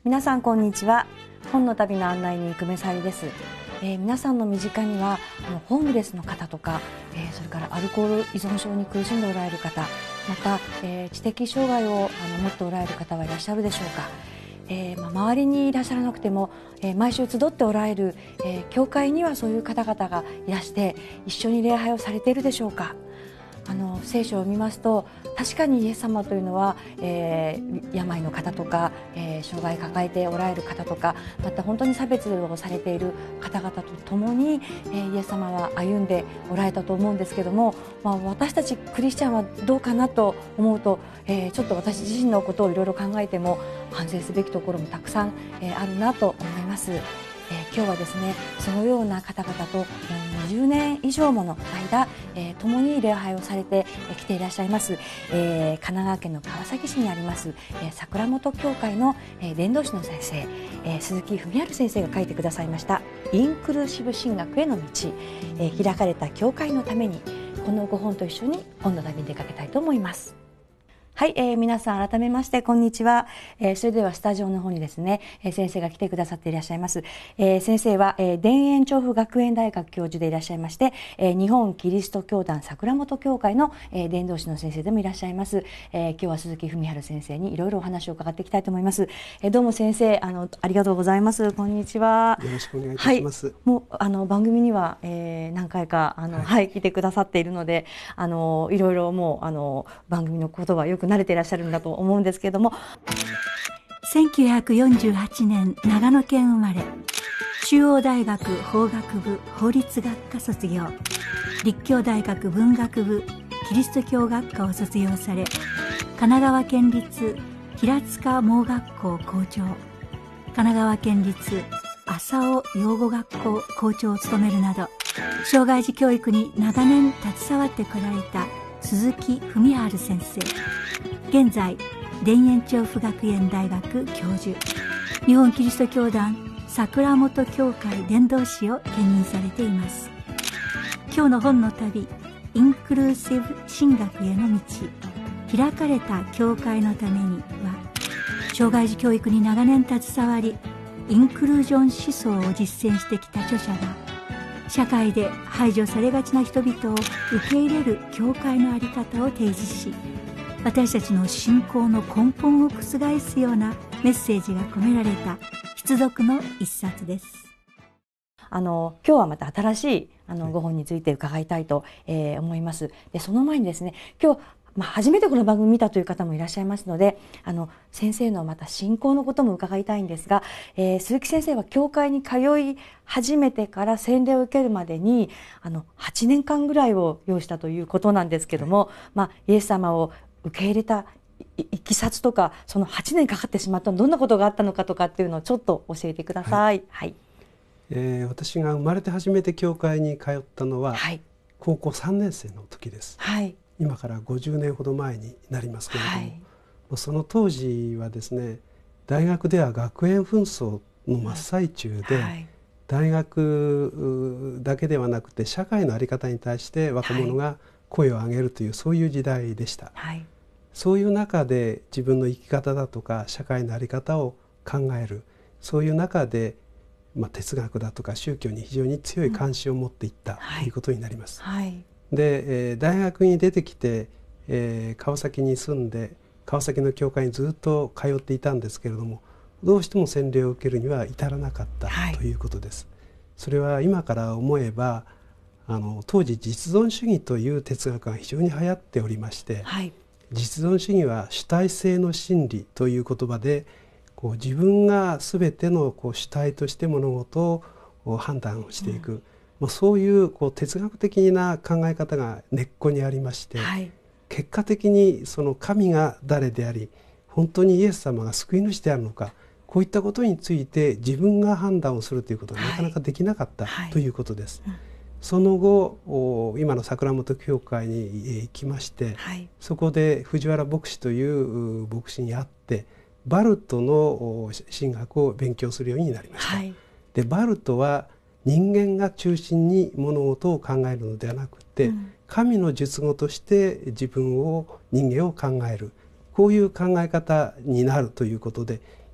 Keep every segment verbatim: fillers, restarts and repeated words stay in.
皆さんこんにちは。本の旅の案内人久米沙織です。えー、皆さんの身近にはあのホームレスの方とか、えー、それからアルコール依存症に苦しんでおられる方、また、えー、知的障害をあの持っておられる方はいらっしゃるでしょうか。えーまあ、周りにいらっしゃらなくても、えー、毎週集っておられる、えー、教会にはそういう方々がいらして一緒に礼拝をされているでしょうか。あの聖書を見ますと確かにイエス様というのは、えー、病の方とか、えー、障害を抱えておられる方とか、また本当に差別をされている方々と共に、えー、イエス様は歩んでおられたと思うんですけども、まあ、私たちクリスチャンはどうかなと思うと、えー、ちょっと私自身のことをいろいろ考えても反省すべきところもたくさん、えー、あるなと思います。えー、今日はですねそのような方々とにじゅうねん以上もの間、えー、共に礼拝をされてきていらっしゃいます、えー、神奈川県の川崎市にあります、えー、桜本教会の、えー、伝道師の先生、えー、鈴木文治先生が書いてくださいましたインクルーシブ神学への道、えー、開かれた教会のために、このご本と一緒に本の旅に出かけたいと思います。はい、えー、皆さん改めましてこんにちは。えー、それではスタジオの方にですね、えー、先生が来てくださっていらっしゃいます。えー、先生は、えー、田園調布学園大学教授でいらっしゃいまして、えー、日本キリスト教団桜本教会の、えー、伝道師の先生でもいらっしゃいます。えー、今日は鈴木文治先生にいろいろお話を伺っていきたいと思います。えー、どうも先生あのありがとうございます。こんにちは。 よろしくお願いいたします。 はい、もうあの番組には、えー、何回かあの、はいはい、来てくださっているので、あのいろいろもうあの番組のことはよく慣れていらっしゃるんだと思うんですけれども、 せんきゅうひゃくよんじゅうはちねん長野県生まれ、中央大学法学部法律学科卒業、立教大学文学部キリスト教学科を卒業され、神奈川県立平塚盲学校校長、神奈川県立浅尾養護学校校長を務めるなど、障害児教育に長年携わってこられた鈴木文治先生。現在田園調布学園大学教授、日本キリスト教団桜本教会伝道師を兼任されています。今日の本の旅、インクルーシブ神学への道、開かれた教会のためには、障害児教育に長年携わりインクルージョン思想を実践してきた著者が、社会で排除されがちな人々を受け入れる教会の在り方を提示し、私たちの信仰の根本を覆すようなメッセージが込められた必読の一冊です。 あの今日はまた新しいあのご本について伺いたいと、えー、思います。でその前にですね、今日まあ、初めてこの番組見たという方もいらっしゃいますので、あの先生のまた信仰のことも伺いたいんですが、えー、鈴木先生は教会に通い始めてから洗礼を受けるまでにあのはちねんかんぐらいを要したということなんですけども、はい、まあ、イエス様を受け入れたい, いきさつとか、そのはちねんかかってしまったどんなことがあったのかとかっていうのをちょっと教えてください。はいはい、 えー、私が生まれて初めて教会に通ったのは、はい、高校さんねん生の時です。はい、今からごじゅうねんほど前になりますけれども、はい、その当時はですね、大学では学園紛争の真っ最中で、はい、大学だけではなくて社会の在り方に対して若者が声を上げるという、はい、そういう時代でした。はい、そういう中で自分の生き方だとか社会の在り方を考える、そういう中で、まあ、哲学だとか宗教に非常に強い関心を持っていった、うん、はい、ということになります。はい、で、えー、大学に出てきて、えー、川崎に住んで川崎の教会にずっと通っていたんですけれども、どうしても洗礼を受けるには至らなかった、はい、ということです。それは今から思えば、あの当時実存主義という哲学が非常に流行っておりまして、はい、実存主義は主体性の真理という言葉で、こう自分が全てのこう主体として物事を判断していく、うん、まあ、そういう、こう哲学的な考え方が根っこにありまして、はい、結果的にその神が誰であり、本当にイエス様が救い主であるのか、こういったことについて自分が判断をするということがなかなかできなかった、はい、ということです。はい、うん、その後今の桜本教会に行きまして、はい、そこで藤原牧師という牧師に会ってバルトの神学を勉強するようになりました。はい、でバルトは人間が中心に物事を考えるのではなくて、うん、神の術語として自分を人間を考える、こういう考え方になるということで、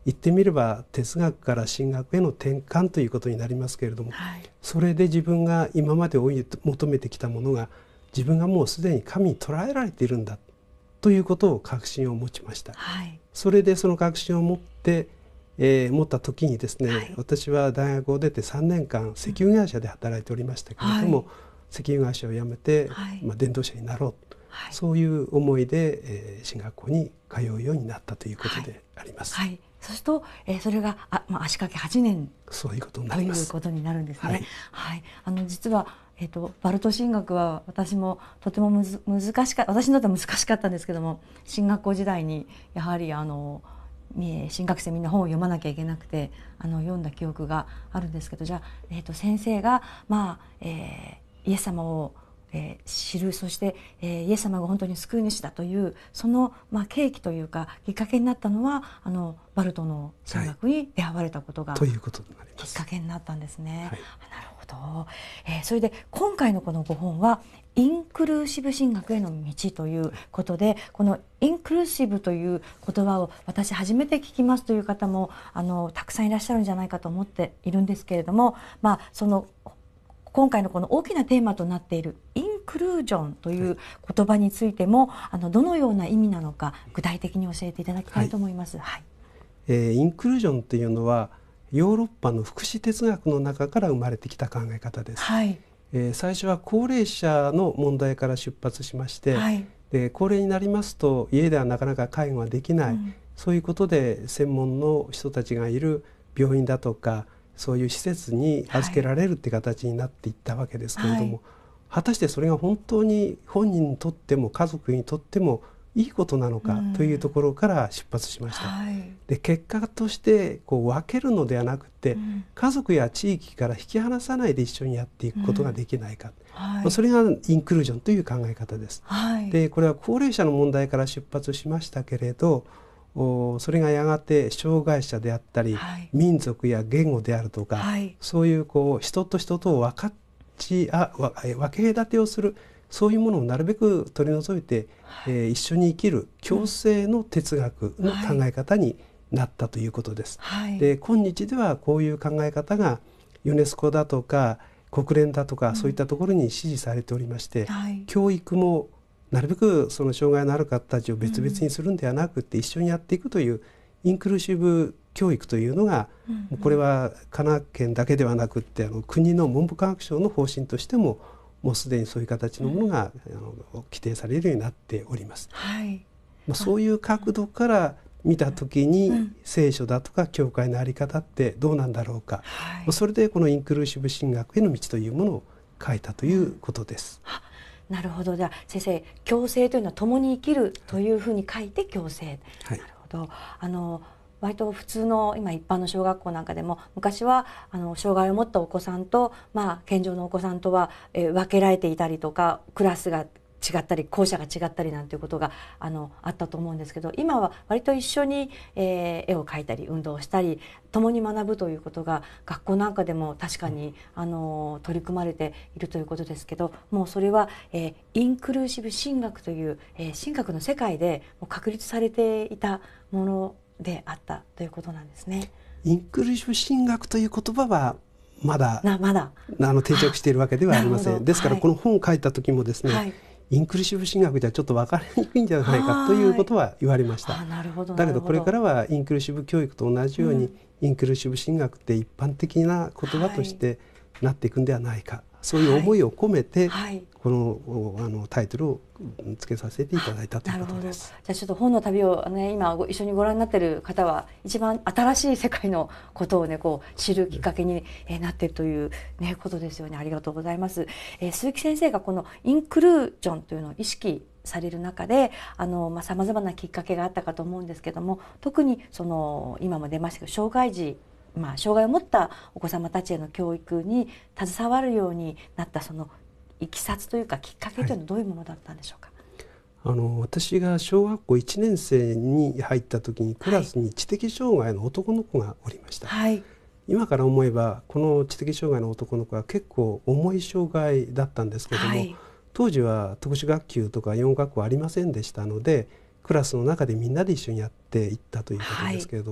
言ってみれば哲学から神学への転換ということになりますけれども、はい、それで自分が今まで追い求めてきたものが自分がもうすでに神に捉えられているんだということを確信を持ちました、はい、それでその確信を持って、えー、持った時にですね、はい、私は大学を出てさんねんかん石油会社で働いておりましたけれども、はい、石油会社を辞めて、はい、まあ、伝道者になろう、はい、そういう思いで、えー、神学校に通うようになったということであります、はいはい、 そうすると、えー、それがあ、まあ、足掛けはちねんそういうことになります。 ということになるんですね、はいはい、あの実は、えーと、バルト神学は私もとてもむず難しか私にとっては難しかったんですけども、進学校時代にやはりあの新学生みんな本を読まなきゃいけなくてあの読んだ記憶があるんですけど、じゃあ、えーと、先生が、まあえー、イエス様をえー、知る、そして、えー、イエス様が本当に救い主だというその、まあ、契機というかきっかけになったのはあのバルトの神学に出会われたことが、はい、 ということになります。 きっかけになったんですね、はい、なるほど、えー、それで今回のこのご本はインクルーシブ神学への道ということで、このインクルーシブという言葉を私初めて聞きますという方もあのたくさんいらっしゃるんじゃないかと思っているんですけれども、まあその今回のこの大きなテーマとなっているインクルージョンという言葉についても、はい、あのどのような意味なのか具体的に教えていただきたいと思います、はいはい、 えー、インクルージョンというのはヨーロッパの福祉哲学の中から生まれてきた考え方です、はい、えー、最初は高齢者の問題から出発しまして、はい、で高齢になりますと家ではなかなか介護ができない、うん、そういうことで専門の人たちがいる病院だとかそういう施設に預けられるって形になっていったわけですけれども、はい、果たしてそれが本当に本人にとっても家族にとってもいいことなのかというところから出発しました、うんはい、で結果としてこう分けるのではなくて、うん、家族や地域から引き離さないで一緒にやっていくことができないか、うんはい、それがインクルージョンという考え方です、はい、でこれは高齢者の問題から出発しましたけれどそれがやがて障害者であったり、はい、民族や言語であるとか、はい、そういうこう人と人とを分かちあ分け隔てをするそういうものをなるべく取り除いて、はい、えー、一緒に生きる共生の哲学の考え方になったということです、はい、で今日ではこういう考え方がユネスコだとか国連だとか、うん、そういったところに支持されておりまして、はい、教育もなるべくその障害のある方たちを別々にするんではなくて、うん、一緒にやっていくというインクルーシブ教育というのが、うんうん、これは神奈川県だけではなくってあの国の文部科学省の方針としてももうすでにそういう形のものが、うん、あの規定されるようになっております、はいまあ、そういう角度から見た時に、うん、聖書だとか教会の在り方ってどうなんだろうか、はい、それでこのインクルーシブ神学への道というものを書いたということです、うんなるほど。じゃあ先生共生というのは共に生きるというふうに書いて共生、はい、なるほど。あの割と普通の今一般の小学校なんかでも昔はあの障害を持ったお子さんと、まあ、健常のお子さんとは、えー、分けられていたりとかクラスが違ったり校舎が違ったりなんていうことが あのあったと思うんですけど、今は割と一緒に、えー、絵を描いたり運動をしたり共に学ぶということが学校なんかでも確かにあの取り組まれているということですけど、もうそれは、えー、インクルーシブ神学という、えー、神学の世界でもう確立されていたものであったということなんですね。 インクルーシブ神学という言葉はまだなまだあの定着しているわけではありません。ですからこの本を書いた時もですね、はい、インクルーシブ神学ではちょっと分かりにくいんじゃないかということは言われました。 なるほど。 だけどこれからはインクルーシブ教育と同じように、うん、インクルーシブ神学って一般的な言葉としてなっていくんではないか、はい、そういう思いを込めて、はい、この、あのタイトルを付けさせていただいたということです。 じゃあちょっと本の旅を、ね、今一緒にご覧になっている方は一番新しい世界のことを、ね、こう知るきっかけになっているという、ね、ことですよね。ありがとうございます。えー、鈴木先生がこのインクルージョンというのを意識される中であの、まあ、様々なきっかけがあったかと思うんですけども、特にその今も出ましたけど障害児まあ、障害を持ったお子様たちへの教育に携わるようになったそのいきさつというかきっかけというのはどういうものだったんでしょうか。 はい、あの私が小学校いちねん生に入った時にクラスに知的障害の男の子がおりました、はい、今から思えばこの知的障害の男の子は結構重い障害だったんですけども、はい、当時は特殊学級とか養護学校ありませんでしたのでクラスの中でみんなで一緒にやっていったということですけれど、はい、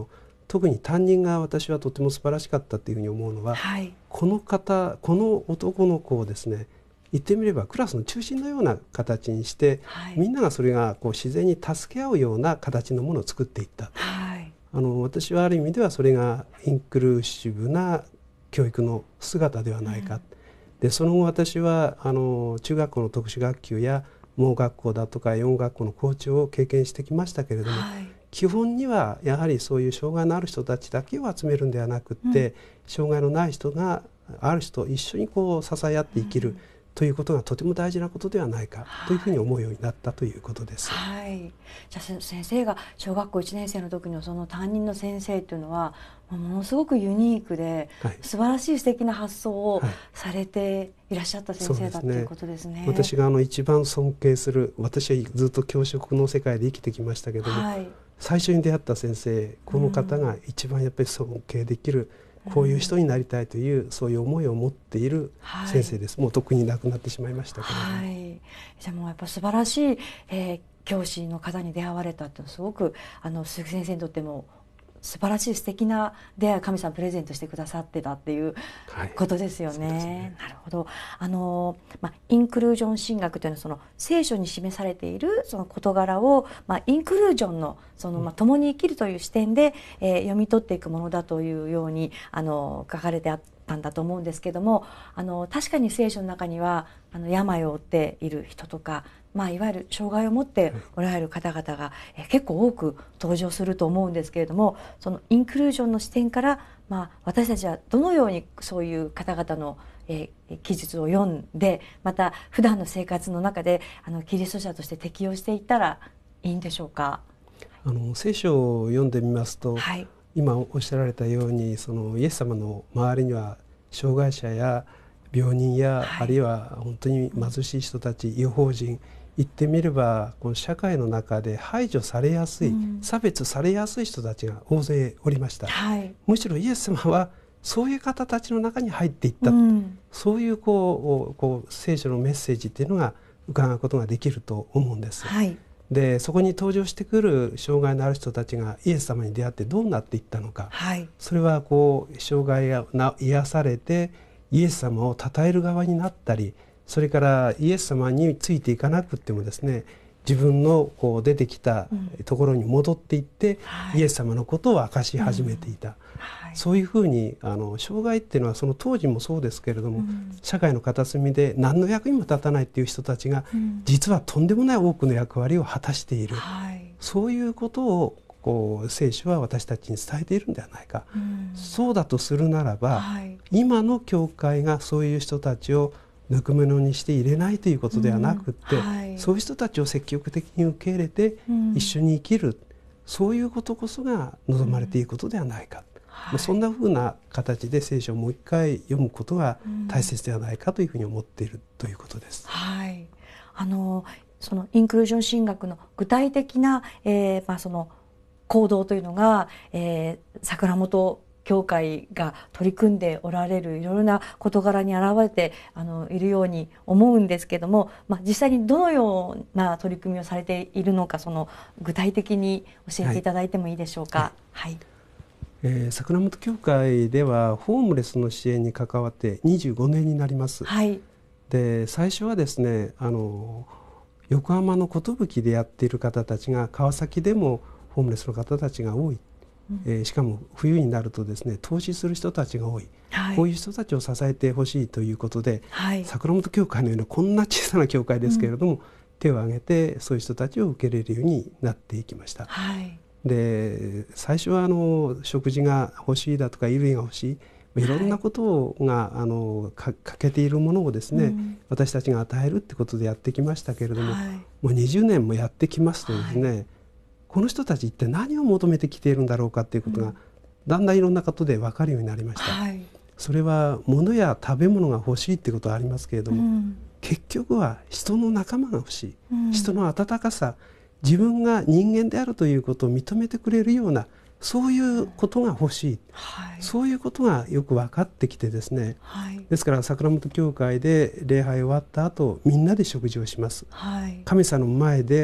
特に担任が私はとても素晴らしかったというふうに思うのは、はい、この方この男の子をですね、言ってみればクラスの中心のような形にして、はい、みんながそれがこう自然に助け合うような形のものを作っていった、はい、あの私はある意味ではそれがインクルーシブな教育の姿ではないか、うん、でその後私はあの中学校の特殊学級や盲学校だとか養護学校の校長を経験してきましたけれども、はい、基本にはやはりそういう障害のある人たちだけを集めるんではなくって、うん、障害のない人がある人と一緒にこう支え合って生きる、うん、ということがとても大事なことではないかというふうに思うようになったということです。 はい、じゃあ先生が小学校いちねん生の時のその担任の先生というのはものすごくユニークで、はい、素晴らしい素敵な発想をされていらっしゃった先生だと、はい、いうことですね。 私があの一番尊敬する、私はずっと教職の世界で生きてきましたけども、はい、最初に出会った先生、この方が一番やっぱり尊敬できる、うん、こういう人になりたいという、うん、そういう思いを持っている先生です、はい、もうとっくに亡くなってしまいましたけれども、はい、 じゃあもうやっぱ素晴らしい、えー、教師の方に出会われたってすごくあの鈴木先生にとっても素晴らしい素敵な出会いを神様プレゼントしてくださってたっていうことですよね。はい、ね、なるほど。あの、まあ、インクルージョン神学というのはその聖書に示されているその事柄を、まあ、インクルージョンのその、まあ、共に生きるという視点で、えー、読み取っていくものだというようにあの書かれてあったんだと思うんですけども、あの確かに聖書の中にはあの病を負っている人とか、まあ、いわゆる障害を持っておられる方々が、え結構多く登場すると思うんですけれども、そのインクルージョンの視点から、まあ、私たちはどのようにそういう方々の、えー、記述を読んで、また普段の生活の中であのキリスト者として適応していったらいいんでしょうか。 あの聖書を読んでみますと、はい、今おっしゃられたようにそのイエス様の周りには障害者や病人や、はい、あるいは本当に貧しい人たち、違法人、言ってみればこの社会の中で排除されやすい、うん、差別されやすい人たちが大勢おりました、はい、むしろイエス様はそういう方たちの中に入っていった、うん、そういうこう、こう聖書のメッセージっていうのが伺うことができると思うんです、はい、でそこに登場してくる障害のある人たちがイエス様に出会ってどうなっていったのか、はい、それはこう障害が癒されてイエス様を称える側になったり、それからイエス様についていかなくってもですね、自分のこう出てきたところに戻っていって、うんはい、イエス様のことを明かし始めていた、うんはい、そういうふうにあの障害っていうのはその当時もそうですけれども、うん、社会の片隅で何の役にも立たないっていう人たちが、うん、実はとんでもない多くの役割を果たしている、はい、そういうことをこう聖書は私たちに伝えているんではないか、うん、そうだとするならば、はい、今の教会がそういう人たちをぬくものにして入れないということではなくって、うんはい、そういう人たちを積極的に受け入れて一緒に生きる、うん、そういうことこそが望まれていることではないか、うんはい、そんなふうな形で聖書をもう一回読むことが大切ではないかというふうに思っているということです、 うんはい、あのそのインクルージョン神学の具体的な、えーまあ、その行動というのが、えー、桜本教会が取り組んでおられるいろいろな事柄に表れてあのいるように思うんですけども、まあ、実際にどのような取り組みをされているのか、その具体的に教えていただいてもいいでしょうか。はいはい、 えー、桜本教会ではホームレスの支援に関わってにじゅうごねんになります、はい、で最初はですねあの横浜の寿でやっている方たちが川崎でもホームレスの方たちが多い、えー、しかも冬になるとですね投資する人たちが多い、はい、こういう人たちを支えてほしいということで、はい、桜本教会のようなこんな小さな教会ですけれども、うん、手を挙げてそういう人たちを受け入れるようになっていきました、はい、で最初はあの食事が欲しいだとか衣類が欲しい、いろんなことが、はい、あのか欠けているものをですね、うん、私たちが与えるってことでやってきましたけれども、はい、もうにじゅうねんもやってきますとですね、はい、この人たち一体何を求めてきているんだろうかということがだんだんいろんなことで分かるようになりました、はい、それは物や食べ物が欲しいということはありますけれども、うん、結局は人の仲間が欲しい、うん、人の温かさ、自分が人間であるということを認めてくれるようなそういうことが欲しい、はい、そういうことがよく分かってきてですね、はい、ですから桜本教会で礼拝終わった後みんなで食事をします、はい、神様の前で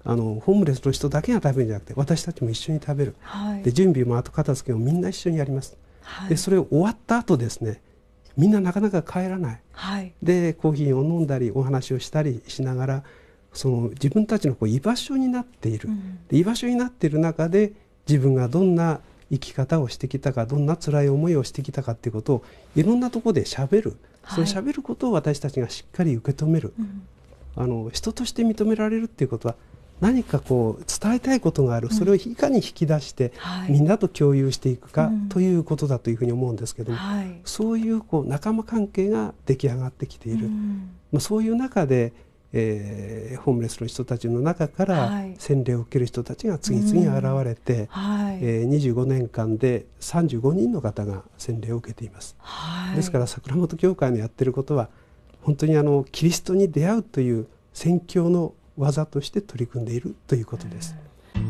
あのホームレスの人だけが食べるんじゃなくて私たちも一緒に食べる、 はい、 で準備も後片付けもみんな一緒にやります、 はい、 でそれを終わった後ですね、みんななかなか帰らない、 はい、でコーヒーを飲んだりお話をしたりしながら、その自分たちのこう居場所になっている、うん、で居場所になっている中で自分がどんな生き方をしてきたか、どんな辛い思いをしてきたかということをいろんなところでしゃべる、はい、そのしゃべることを私たちがしっかり受け止める、うん、あの人として認められるということは何かこう伝えたいことがある、それをいかに引き出して、うん、みんなと共有していくか、はい、ということだというふうに思うんですけども、はい、そういうこう仲間関係が出来上がってきている、うん、まあ、そういう中で、えー、ホームレスの人たちの中から洗礼を受ける人たちが次々現れて、はい、えー、にじゅうごねんかんでさんじゅうごにんの方が洗礼を受けています、はい、ですから桜本教会のやっていることは本当にあのキリストに出会うという宣教の技として取り組んでいるということです。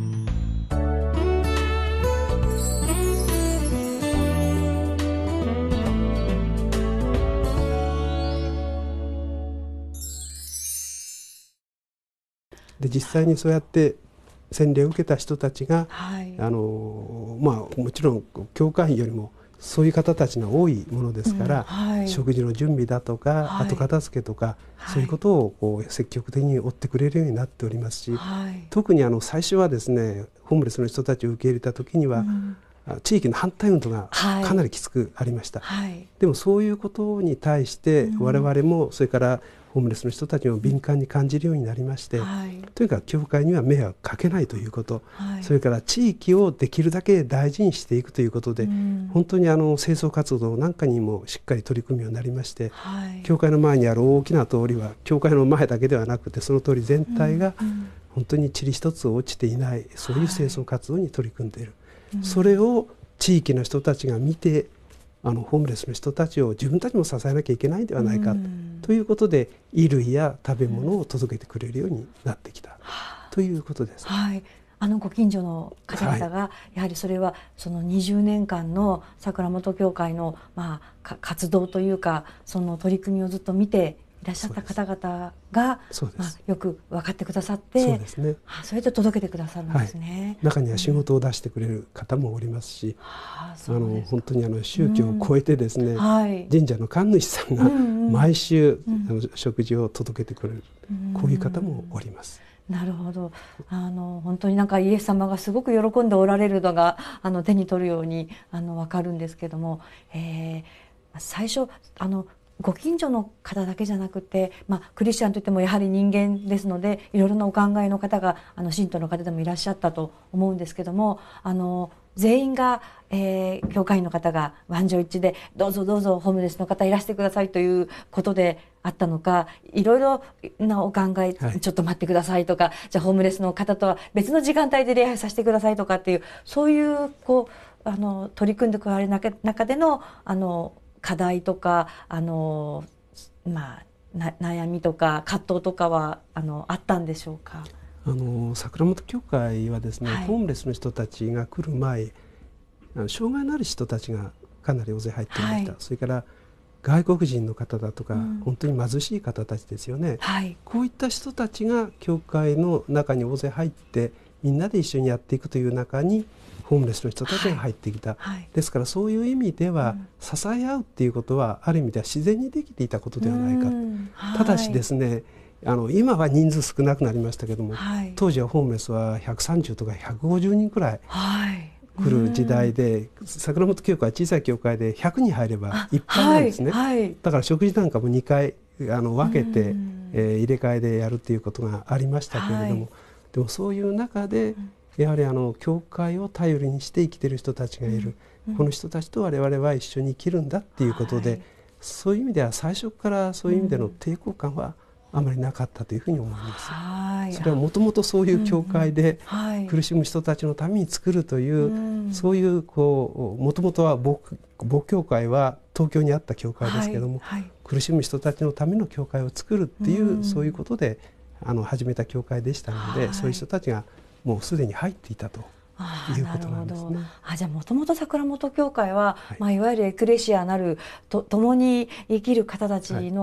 で実際にそうやって洗礼を受けた人たちが、はい、あのまあ、もちろん教会員よりもそういう方たちが多いものですから、うん、はい、食事の準備だとか、はい、後片付けとか、はい、そういうことをこう積極的に追ってくれるようになっておりますし、はい、特にあの最初はですねホームレスの人たちを受け入れた時には、うん、地域の反対運動がかなりきつくありました、はい、でもそういうことに対して我々もそれからホームレスの人たちも敏感に感じるようになりまして、はい、とにかく教会には迷惑かけないということ、はい、それから地域をできるだけ大事にしていくということで、うん、本当にあの清掃活動なんかにもしっかり取り組むようになりまして、はい、教会の前にある大きな通りは教会の前だけではなくてその通り全体が本当に塵一つ落ちていない、そういう清掃活動に取り組んでいる、はい、それを地域の人たちが見てあのホームレスの人たちを自分たちも支えなきゃいけないんではないか、うん、ということで衣類や食べ物を届けてくれるようになってきた、うん、ということです、 はい、あのご近所の方々が、はい、やはりそれはそのにじゅうねんかんの桜本教会の、まあ、活動というかその取り組みをずっと見ていらっしゃった方々が、まあ、よく分かってくださって、そうですね、それで届けてくださるんですね、 はい、中には仕事を出してくれる方もおりますし、うん、あの本当にあの宗教を超えてですね、うん、はい、神社の神主さんが毎週、うんうん、あの食事を届けてくれる、うん、こういう方もおります。 なるほど、あの本当になんかイエス様がすごく喜んでおられるのがあの手に取るようにあの分かるんですけども、えー、最初あのご近所の方だけじゃなくて、まあ、クリスチャンといってもやはり人間ですのでいろいろなお考えの方があの信徒の方でもいらっしゃったと思うんですけども、あの全員が、えー、教会員の方が満場一致でどうぞどうぞホームレスの方いらしてくださいということであったのか、いろいろなお考え、はい、ちょっと待ってくださいとか、じゃあホームレスの方とは別の時間帯で礼拝させてくださいとかっていう、そういうこうあの取り組んでくられる中でのあの課題とかあの、まあ、な悩みとか葛藤とかはあのあったんでしょうか。 あの桜本教会はですね、はい、ホームレスの人たちが来る前、障害のある人たちがかなり大勢入っていました、はい、それから外国人の方だとか、うん、本当に貧しい方たちですよね、はい、こういった人たちが教会の中に大勢入ってみんなで一緒にやっていくという中にホームレスの人たちが入ってきた、はいはい、ですからそういう意味では、うん、支え合うっていうことはある意味では自然にできていたことではないか、はい、ただしですね、あの今は人数少なくなりましたけども、はい、当時はホームレスはひゃくさんじゅうとかひゃくごじゅうにんくらい来る時代で、桜本教会は小さい教会でひゃくにん入ればいっぱいなんですね、はいはい、だから食事なんかもにかいあの分けて、えー、入れ替えでやるということがありましたけれども、はい、でもそういう中で、うん、やはりあの教会を頼りにして生きている人たちがいる、うん、この人たちと我々は一緒に生きるんだっていうことで、はい、そういう意味では最初からそういう意味での抵抗感はあまりなかったというふうに思います、はい、それはもともとそういう教会で苦しむ人たちのために作るという、うん、そういうこうもともとは母教会は東京にあった教会ですけども、はいはい、苦しむ人たちのための教会を作るっていう、うん、そういうことであの始めた教会でしたので、はい、そういう人たちがもうすでに入っていたということなんですね。 あ、じゃあもともと桜本教会は、はい、まあ、いわゆるエクレシアなると共に生きる方たちの、はい、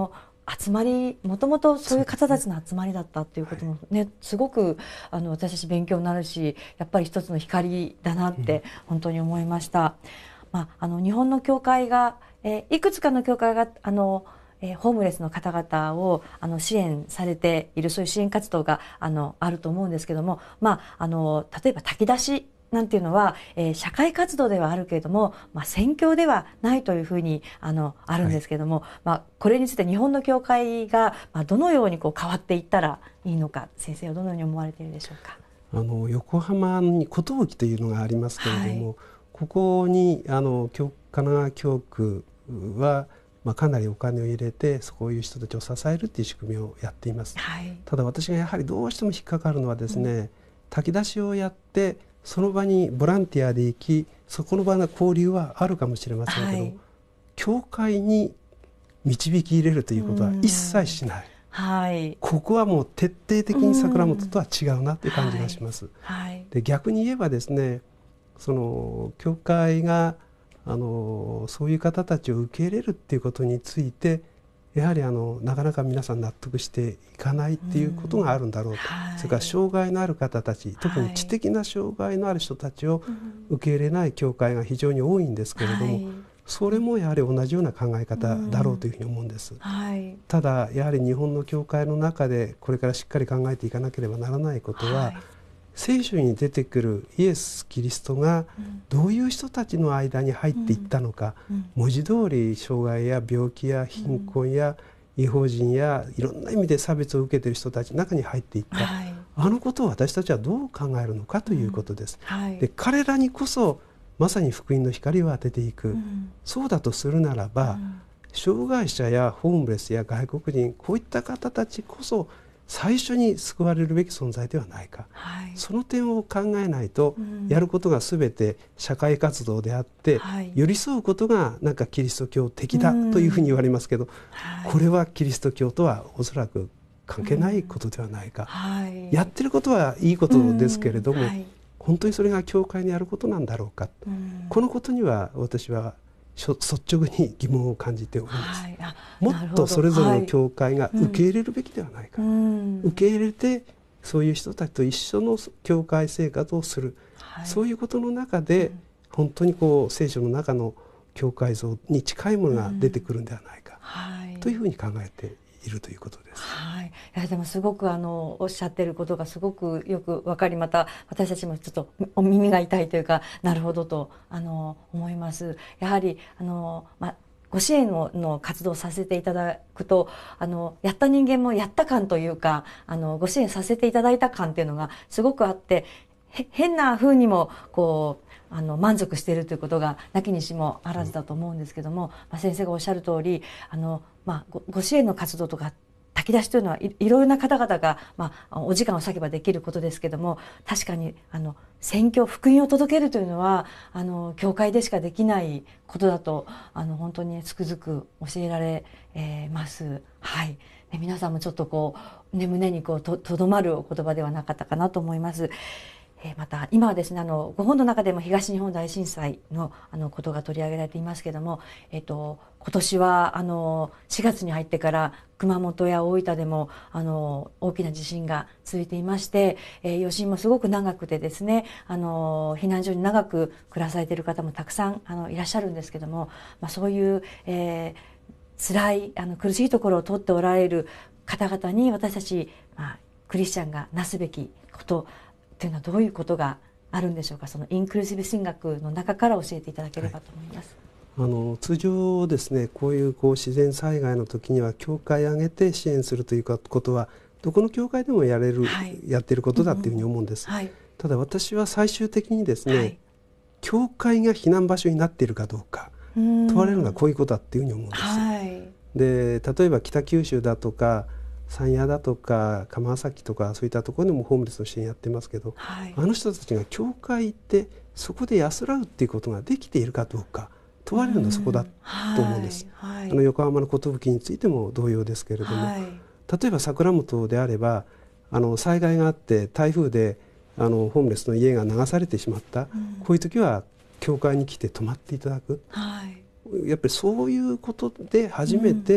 集まり、もともとそういう方たちの集まりだったっていうこともね、すごくあの私たち勉強になるし、やっぱり一つの光だなって本当に思いました。まあ、あの日本の教会が、えー、いくつかの教会があの、えー、ホームレスの方々をあの支援されている、そういう支援活動があのあると思うんですけども、まあ、あの例えば炊き出しなんていうのは、えー、社会活動ではあるけれども、まあ、宣教ではないというふうにあのあるんですけれども、はい、まあ、これについて日本の教会が、まあ、どのようにこう変わっていったらいいのか、先生はどのように思われているでしょうか。 あの横浜に寿というのがありますけれども、はい、ここにあの神奈川教区は、まあ、かなりお金を入れてそういう人たちを支えるという仕組みをやっています。はい、ただ私がやはりどうしても引っかかるのはですね、うん、炊き出しをやってその場にボランティアで行き、そこの場の交流はあるかもしれませんけど、はい、教会に導き入れるということは一切しない、はい、ここはもう徹底的に桜本とは違うなという感じがします。はいはい、で逆に言えばですね、その教会があのそういう方たちを受け入れるっていうことについてやはりあのなかなか皆さん納得していかないっていうことがあるんだろうと、はい、それから障害のある方たち、特に知的な障害のある人たちを受け入れない教会が非常に多いんですけれども、はい、それもやはり同じような考え方だろうというふうに思うんです。はい、ただやはり日本の教会の中でこれからしっかり考えていかなければならないことは、はい、聖書に出てくるイエス・キリストがどういう人たちの間に入っていったのか、うんうん、文字通り障害や病気や貧困や違法人やいろんな意味で差別を受けている人たちの中に入っていった、はい、あのことを私たちはどう考えるのかということです。うんはい、で彼らにこそまさに福音の光を当てていく、うん、そうだとするならば、うん、障害者やホームレスや外国人、こういった方たちこそ最初に救われるべき存在ではないか、はい、その点を考えないと、うん、やることが全て社会活動であって、はい、寄り添うことがなんかキリスト教的だというふうに言われますけど、うんはい、これはキリスト教とはおそらく関係ないことではないか、うんはい、やってることはいいことですけれども、うんはい、本当にそれが教会にやることなんだろうか、うん、このことには私は率直に疑問を感じております。はい、もっとそれぞれの教会が受け入れるべきではないか、はいうん、受け入れてそういう人たちと一緒の教会生活をする、はい、そういうことの中で、うん、本当にこう聖書の中の教会像に近いものが出てくるんではないか、うんはい、というふうに考えているということです。 はい、いやでもすごくあのおっしゃっていることがすごくよく分かり、また私たちもちょっとお耳が痛いというか、なるほどとあの思います。やはりあの、まあ、ご支援の、の活動をさせていただくと、あのやった人間もやった感というか、あのご支援させていただいた感っていうのがすごくあって、へ変な風にもこうあの満足しているということがなきにしもあらずだと思うんですけども、まあ、先生がおっしゃる通り、あの、まあ、ご, ご支援の活動とか炊き出しというのは い, いろいろな方々が、まあ、お時間を割けばできることですけども、確かにあの宣教福音を届けるというのはあの教会でしかできないことだとあの本当につくづく教えられ、えー、ます。はい、で皆さんもちょっとこう、ね、胸にこう と, とどまるお言葉ではなかったかなと思います。また今はですね、あのご本の中でも東日本大震災 の, あのことが取り上げられていますけれども、えっと、今年はあのしがつに入ってから熊本や大分でもあの大きな地震が続いていまして、えー、余震もすごく長くてですね、あの避難所に長く暮らされている方もたくさんあのいらっしゃるんですけども、まあ、そういう、えー、辛いあの苦しいところを通っておられる方々に私たち、まあ、クリスチャンがなすべきことというのはどういうことがあるんでしょうか。そのインクルーシブ神学の中から教えていただければと思います。 はい、あの通常ですね、こういう、こう自然災害の時には教会を挙げて支援するということはどこの教会でもやれる、はい、やっていることだというふうに思うんです。うんはい、ただ私は最終的にですね、はい、教会が避難場所になっているかどうか問われるのがこういうことだというふうに思うんです。はい、で例えば北九州だとか山谷だとか釜崎とかそういったところでもホームレスの支援やってますけど、はい、あの人たちが教会行ってそこで安らぐっていうことができているかどうか問われるのはそこだと思うんです。はいはい、あの横浜の寿についても同様ですけれども、はい、例えば桜本であればあの災害があって台風であのホームレスの家が流されてしまった、うん、こういう時は教会に来て泊まっていただく、はい、やっぱりそういうことで初めて、うん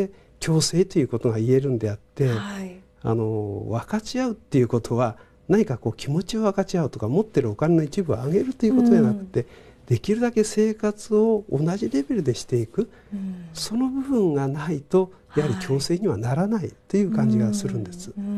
共生ということが言えるんであって、はい、あの分かち合うっていうことは何かこう気持ちを分かち合うとか持ってるお金の一部を上げるということではなくて、うん、できるだけ生活を同じレベルでしていく、うん、その部分がないとやはり共生にはならないという感じがするんです。はい、うん、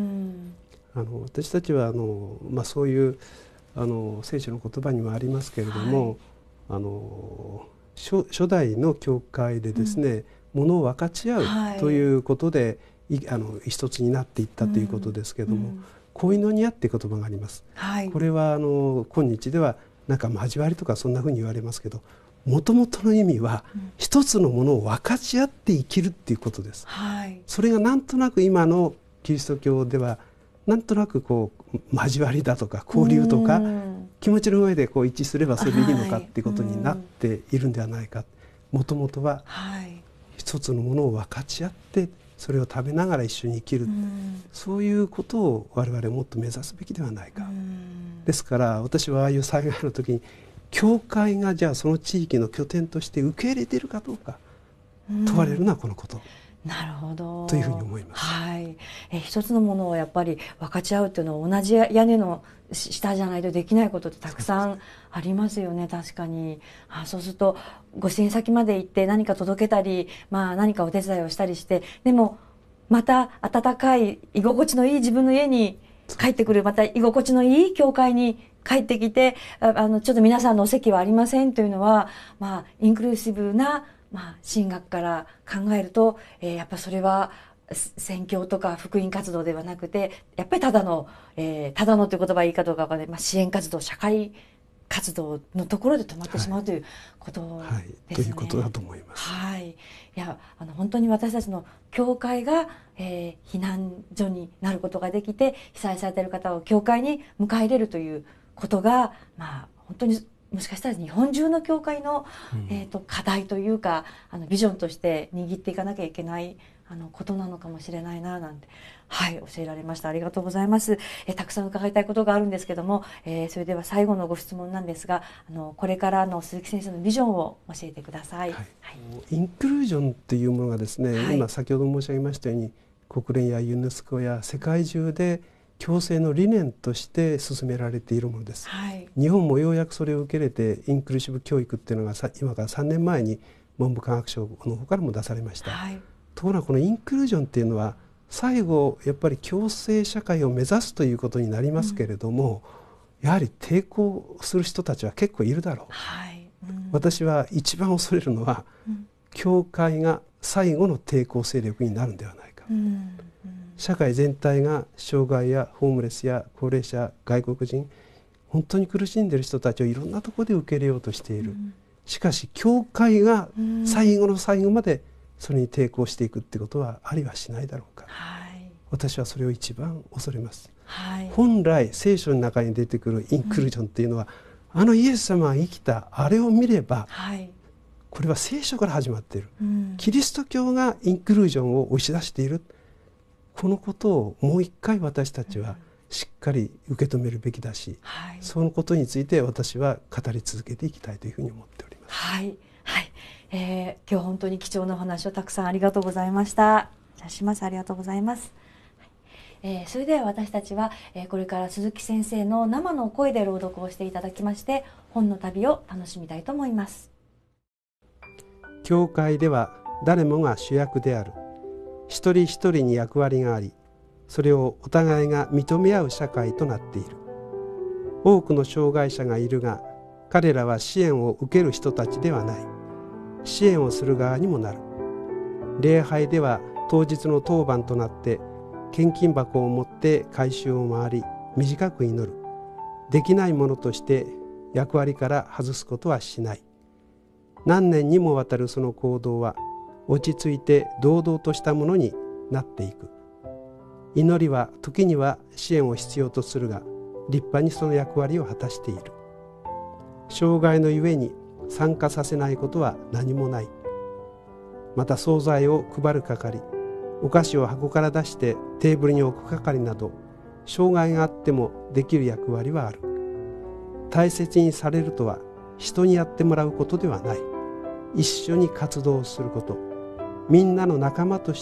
あの私たちはあの、まあ、そういうあの聖書の言葉にもありますけれども、はい、あの 初, 初代の教会でですね、うん、ものを分かち合うということで、はい、あの一つになっていったということですけれども、うん、コイノニアって言葉があります。はい、これはあの今日ではなんか交わりとかそんなふうに言われますけど、もともとの意味は、うん、一つのものを分かち合って生きるっていうことです。はい、それがなんとなく今のキリスト教ではなんとなくこう交わりだとか交流とか気持ちの上でこう一致すればそれでいいのかっていうことになっているんではないか。もともとは一つのものを分かち合ってそれを食べながら一緒に生きる、そういうことを我々もっと目指すべきではないか。ですから私はああいう災害の時に教会がじゃあその地域の拠点として受け入れているかどうか問われるのはこのこと。 なるほどというふうに思います。 はい、え一つのものをやっぱり分かち合うというのは同じ屋根の下じゃないとできないことってたくさんありますよね。確かにあそうするとご支援先まで行って何か届けたり、まあ、何かお手伝いをしたりして、でもまた温かい居心地のいい自分の家に帰ってくる、また居心地のいい教会に帰ってきて、ああのちょっと皆さんのお席はありませんというのは、まあ、インクルーシブなまあ、神学から考えると、えー、やっぱそれは宣教とか福音活動ではなくて、やっぱりただの、えー、ただのという言葉はいいかどうかわからない、まあ、支援活動、社会活動のところで止まってしまうということですね。はいはい、 ということだと思います。 はい、いやあの本当に私たちの教会が、えー、避難所になることができて、被災されている方を教会に迎え入れるということが、まあ、本当にもしかしたら日本中の教会の、うん、えーと課題というかあのビジョンとして握っていかなきゃいけないあのことなのかもしれないななんて、はい、教えられました。ありがとうございます。えたくさん伺いたいことがあるんですけども、えー、それでは最後のご質問なんですが、あのこれからの鈴木先生のビジョンを教えてください。はいはい、 インクルージョンっていうものがですね、はい、今先ほど申し上げましたように国連やユネスコや世界中で共生の理念として進められているものです。はい、日本もようやくそれを受け入れてインクルーシブ教育っていうのがさ今からさんねんまえに文部科学省の方からも出されました。はい、ところがこのインクルージョンっていうのは最後やっぱり共生社会を目指すということになりますけれども、うん、やはり抵抗する人たちは結構いるだろう。はいうん、私は一番恐れるのは、うん、教会が最後の抵抗勢力になるんではないか。うん社会全体が障害やホームレスや高齢者、外国人、本当に苦しんでいる人たちをいろんなところで受け入れようとしている。うん、しかし教会が最後の最後までそれに抵抗していくってことはありはしないだろうか。はい、私はそれを一番恐れます。はい、本来聖書の中に出てくるインクルージョンっていうのは、うん、あのイエス様が生きたあれを見れば、はい、これは聖書から始まっている。うん、キリスト教がインクルージョンを押し出している。このことをもう一回私たちはしっかり受け止めるべきだし、はい、そのことについて私は語り続けていきたいというふうに思っております。 はい、はいえー、今日本当に貴重なお話をたくさんありがとうございました。いたします。ありがとうございます。はいえー、それでは私たちは、えー、これから鈴木先生の生の声で朗読をしていただきまして、本の旅を楽しみたいと思います。 教会では誰もが主役である。一人一人に役割があり、それをお互いが認め合う社会となっている。多くの障害者がいるが、彼らは支援を受ける人たちではない。支援をする側にもなる。礼拝では当日の当番となって献金箱を持って改宗を回り、短く祈る。できないものとして役割から外すことはしない。何年にもわたるその行動は落ち着いて堂々としたものになっていく。祈りは時には支援を必要とするが、立派にその役割を果たしている。障害のゆえに参加させないことは何もない。また惣菜を配る係、お菓子を箱から出してテーブルに置く係など、障害があってもできる役割はある。大切にされるとは人にやってもらうことではない。一緒に活動すること、みんなの仲間として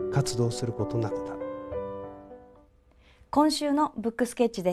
活動することなくなる。 今週のブックスケッチです。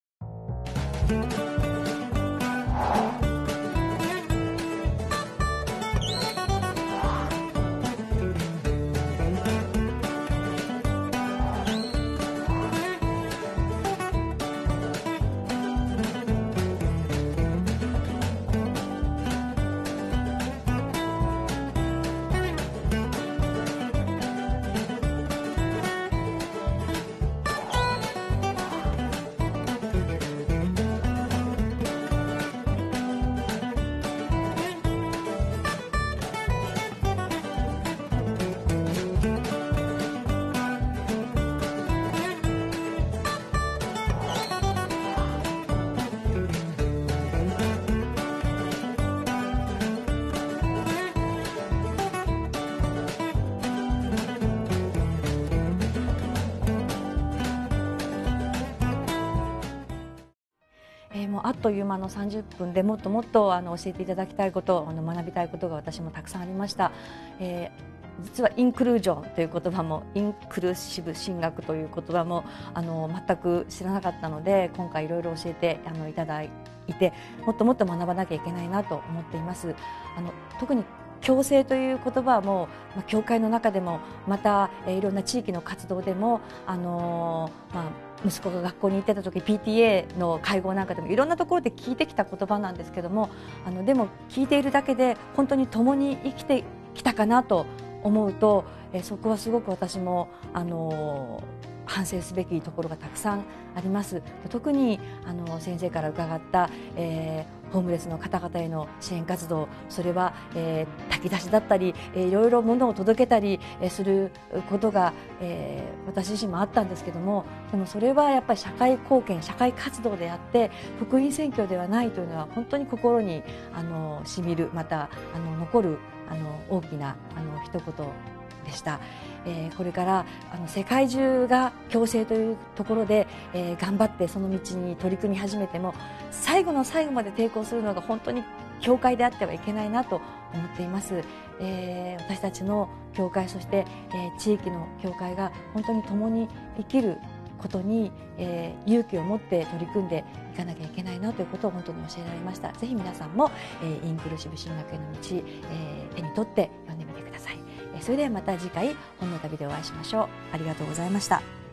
えー、もうあっという間のさんじゅっぷんでもっともっとあの教えていただきたいこと、あの学びたいことが私もたくさんありました。えー実はインクルージョンという言葉も、インクルーシブ進学という言葉もあの全く知らなかったので、今回いろいろ教えてあのいただいて、もっともっと学ばなきゃいけないなと思っています。あの特に共生という言葉はもう、まあ、教会の中でもまた、えー、いろんな地域の活動でも、あのーまあ、息子が学校に行ってた時 ピーティーエー の会合なんかでもいろんなところで聞いてきた言葉なんですけども、あのでも聞いているだけで本当に共に生きてきたかなと思うと、えー、そこはすごく私も、あのー反省すべきところがたくさんあります。特にあの先生から伺った、えー、ホームレスの方々への支援活動、それは、えー、炊き出しだったり、えー、いろいろ物を届けたり、えー、することが、えー、私自身もあったんですけども、でもそれはやっぱり社会貢献、社会活動であって福音宣教ではないというのは本当に心にあのしみる、またあの残るあの大きなあの一言でした。えー、これからあの世界中が共生というところで、えー、頑張ってその道に取り組み始めても、最後の最後まで抵抗するのが本当に教会であってはいけないなと思っています。えー、私たちの教会、そして、えー、地域の教会が本当に共に生きることに、えー、勇気を持って取り組んでいかなきゃいけないなということを本当に教えられました。ぜひ皆さんも、えー、インクルーシブ進学への道、えー、手に取って読んでみてください。それではまた次回本の旅でお会いしましょう。ありがとうございました。